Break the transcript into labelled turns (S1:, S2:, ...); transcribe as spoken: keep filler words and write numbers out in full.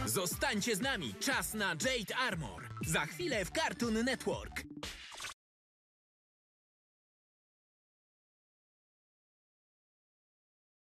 S1: Zostańcie z nami! Czas na Jade Armor! Za chwilę w Cartoon Network!